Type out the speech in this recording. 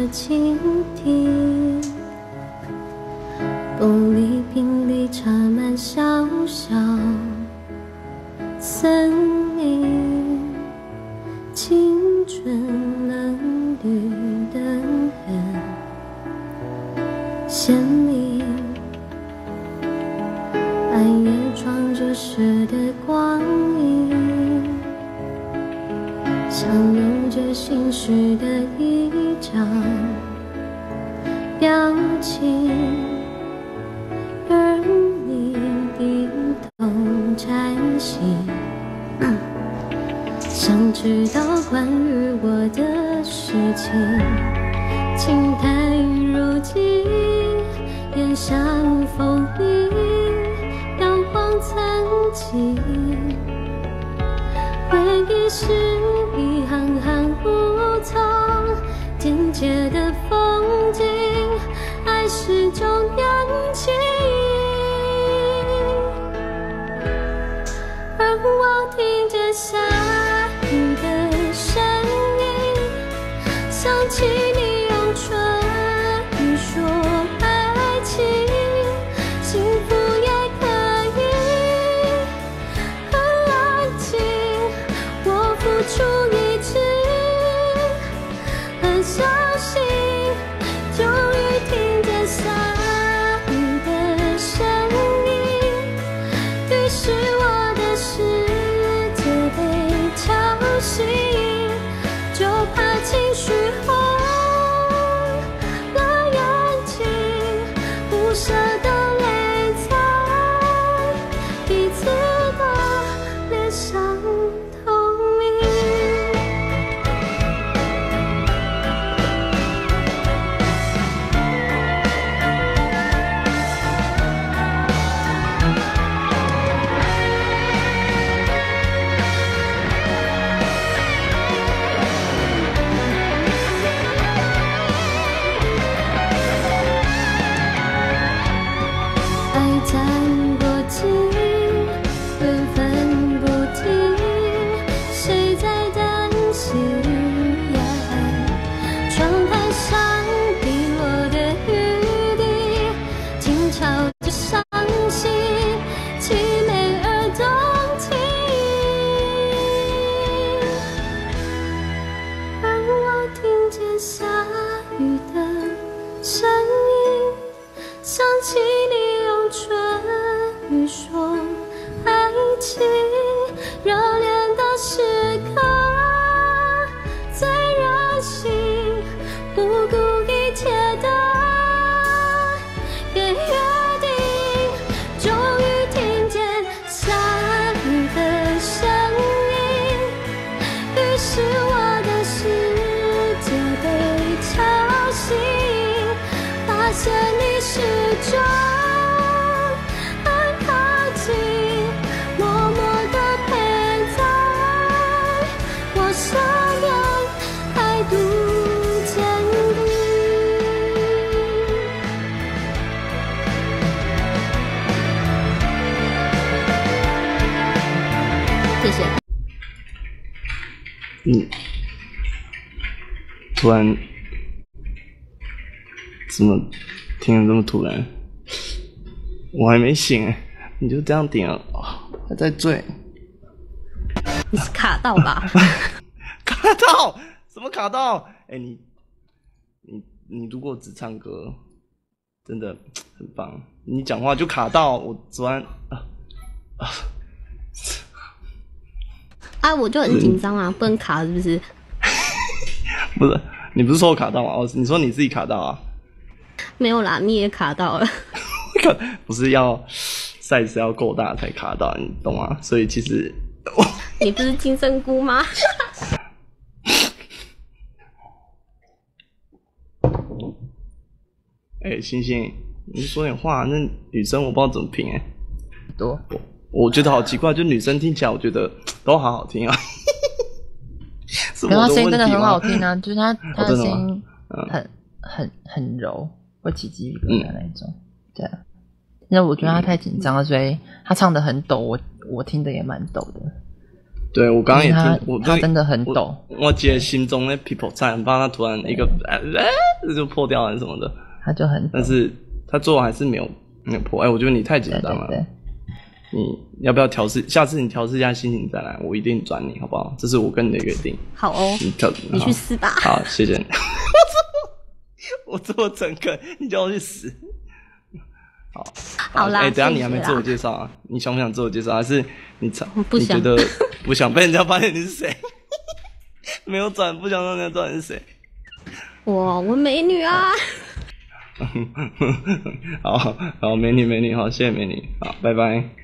蜻蜓，玻璃瓶里插满小小森林，青春嫩绿灯很鲜明，暗夜装着诗的光影，相拥着心事的一张表情，而你低头摘星，想知道关于我的事情，轻叹如今烟消风鸣，阳光曾经，回忆是一行行梧桐，简洁的风景，爱是种年轻，而我听见下雨的声音，想起你用唇语说爱情，幸福也可以很安静，我付出一直很小心，终于听见下雨的声音，于是我的世界被敲醒，就怕情绪红了眼睛，不舍得泪在彼此的脸上透明。爱在过境，缘分不停，谁在担心？窗台上滴落的雨滴，静悄着伤心，凄美而动听，而我听见下雨的声音，想起你用唇语说爱情，热恋的时刻最任性，不顾一切的给约定，终于听见下雨的声音，于是我的世界被敲醒，发现你始终很靠近，默默地陪在我身边，态度坚定。谢谢。 突然怎么听得这么突然？我还没醒哎，你就这样点了，还在醉？ 你是卡到吧？ 卡到？怎么卡到？哎、你如果只唱歌，真的很棒。你讲话就卡到，我昨晚我就很紧张啊，不能卡是不是？ 不是，你不是说我卡到吗？哦，你说你自己卡到啊？ 没有啦，你也卡到了。 不是要 size 要够大才卡到，你懂吗？所以其实你不是金针菇吗？ 哎、星星，你说点话，那女生我不知道怎么评哎、 多我觉得好奇怪，就女生听起来我觉得都好好听啊。是我可是他的问题声音真的很好吗？ 听啊，就是他的真的吗声音很柔，会起鸡皮疙瘩那种。对啊，因为我觉得他太紧张了，所以他唱的很抖，我听的也蛮抖的。 对我刚刚也听， 他真的很抖。 我姐心中那 people 菜，很怕他突然一个就破掉了什么的， 他就很抖， 但是他最后还是没有破。我觉得你太紧张了。 对， 你要不要调试？下次你调试一下心情再来，我一定转你，好不好？这是我跟你的约定。 好哦，你去死吧。 好，谢谢你。我这么诚恳，你叫我去死。 好啦， 等一下你还没自我介绍啊？你想不想自我介绍？还是你不想？ 你觉得不想被人家发现你是谁？没有转，不想让人家知道你是谁。 我美女啊！ 好，美女，好，谢谢美女，好，拜拜。